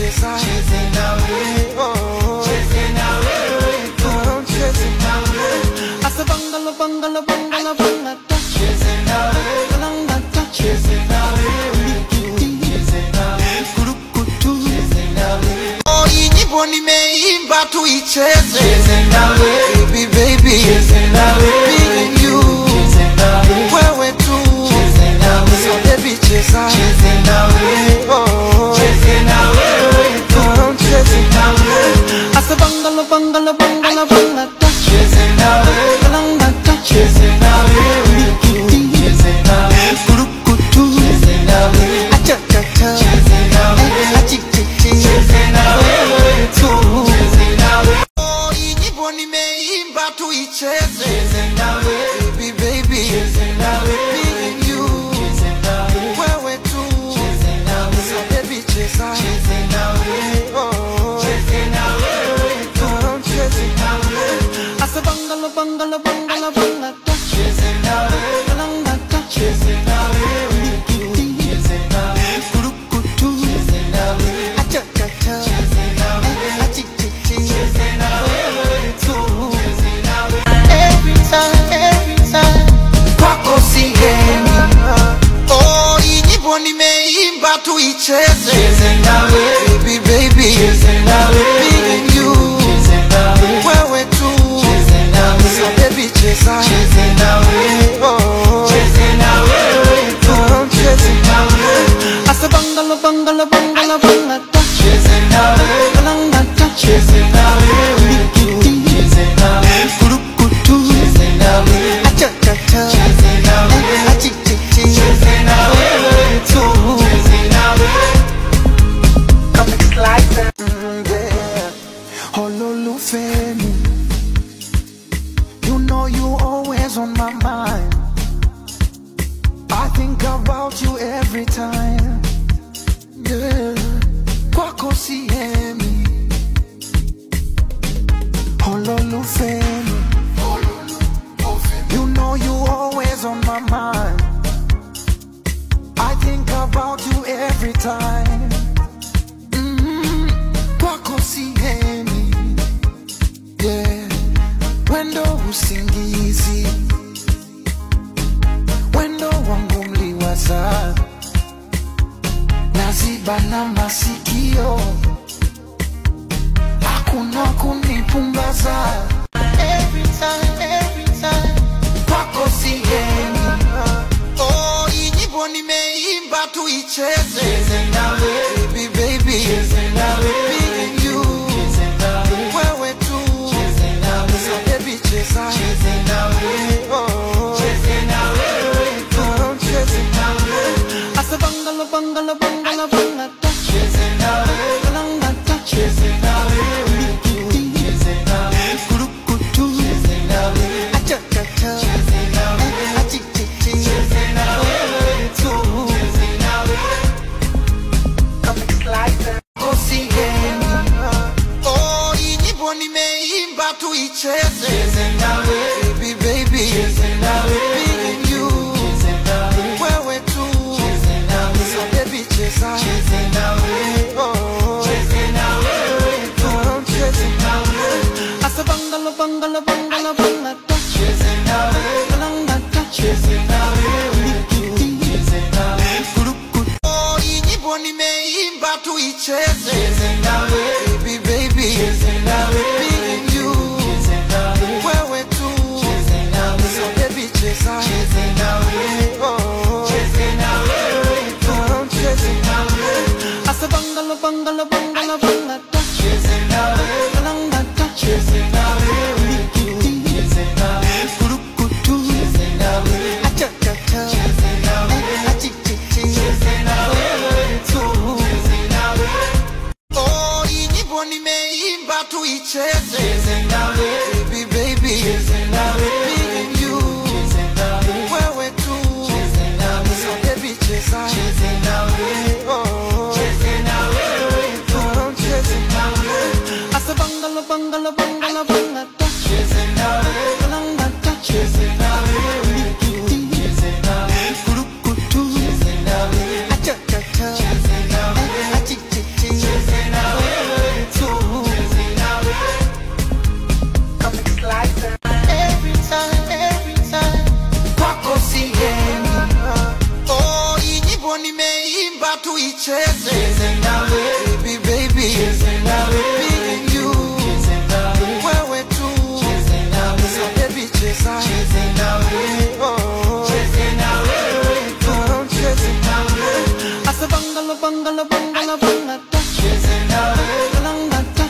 cheza asa bangala bangala bangala bangala nimeimba tuicheze baby baby me and you wewe tu so baby cheza asa bangala bangala bangala bangala baby baby me and you wewe tu so baby cheza asa bangala bangala bangala bangala nimeimba tuicheze baby baby me and you wewe tu so baby cheza asa bangala bangala bangala bangala you know you always on my mind. I think about you every time. Yeah, kwako sihemi, hololufeni. You know you always on my mind. I think about you every time. Kwako sihemi, yeah. Wendo usingizi, wendo wangu mliwaza, naziba na masikio, hakuna kunipumbaza. Every time, kwako sihemi. Oh, hii nyimbo nimeimba tuicheze baby baby me and you wewe tu so baby cheza asa bangala bangala bangala bangala nimeimba tuicheze baby baby me and you wewe tu so baby cheza asa bangala bangala bangala bangala oh, hii nyimbo nimeimba tuicheze baby baby me and you wewe tu so baby cheza asa bangala bangala bangala bangala oh, hii nyimbo nimeimba tuicheze baby baby me and you wewe tu so baby cheza asa bangala bangala bangala bangala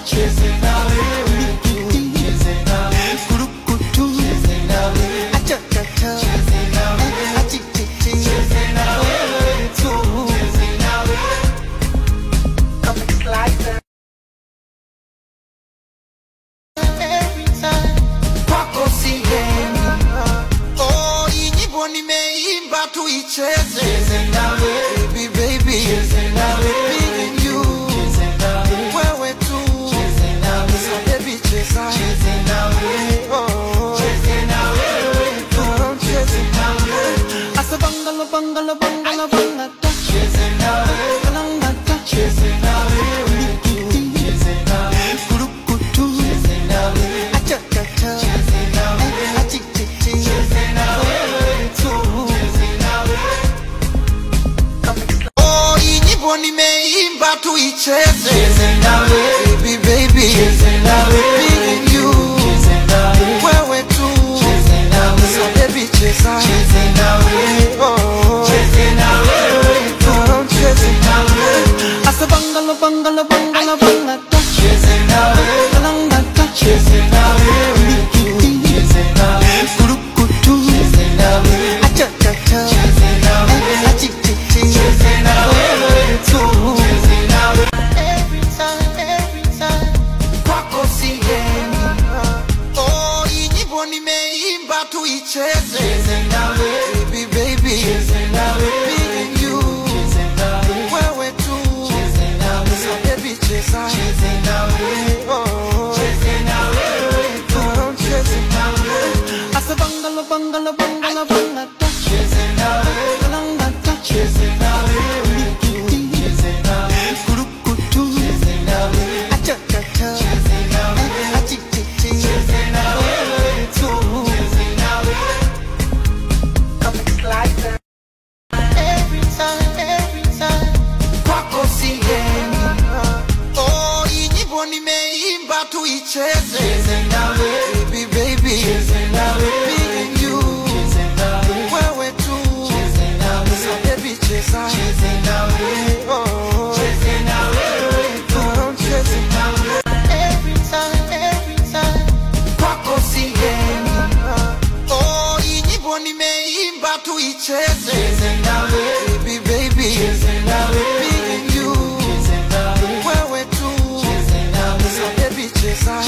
cheze nawe, cheze nawe, kurukutu, cheze nawe, acha-cha-cha, cheze nawe, achi-chi-chi, cheze nawe, cheze nawe, come and slide down. Every time, kwako siendi. Oh, hii nyimbo nimeimba tuicheze, cheze nawe, baby baby, cheze nawe, me and you, cheze nawe, wewe tu, cheze nawe, so baby cheza, cheze nawe, oh, cheze nawe, oh, cheze nawe. Asa bangala bangala bangala bangata, cheze nawe, bangata, cheze nawe, cheze nawe, kurukutu, cheze nawe, acha-cha-cha, cheze nawe, achi-chi-chi, cheze nawe, cheze nawe. Oh, hii nyimbo nimeimba tuicheze, cheze nawe, baby baby, cheze nawe, me and you, cheze nawe, wewe tu, cheze nawe, so baby cheza, cheze nawe, oh, cheze nawe, oh, cheze nawe. Asa bangala bangala bangala bangata, cheze nawe, bangata, cheze nawe, cheze nawe, kurukutu, cheze nawe, acha-cha-cha, cheze nawe, achi-chi-chi, cheze nawe, cheze nawe. Every time, kwako siendi. Oh, hii nyimbo nimeimba tuicheze, cheze nawe, baby baby, cheze nawe, me and you, cheze nawe, wewe tu, cheze nawe, so baby cheza, cheze nawe, oh, cheze nawe, oh, cheze nawe. Asa bangala bangala bangala bangata, cheze nawe, bangata, cheze nawe, cheze nawe, kurukutu, cheze nawe, acha-cha-cha, cheze nawe, achi-chi-chi, cheze nawe, cheze nawe, come and slide down. Every time, kwako siendi. Oh, hii nyimbo nimeimba tuicheze, cheze nawe, baby baby, cheze nawe, me and you, cheze nawe, wewe tu, cheze nawe, so baby cheza, cheze nawe, oh, cheze nawe, oh, cheze nawe. Every time, kwako siendi. Oh, hii nyimbo nimeimba tuicheze, cheze nawe, baby baby, cheze nawe, me and you, cheze nawe, wewe tu, cheze nawe, so baby cheza,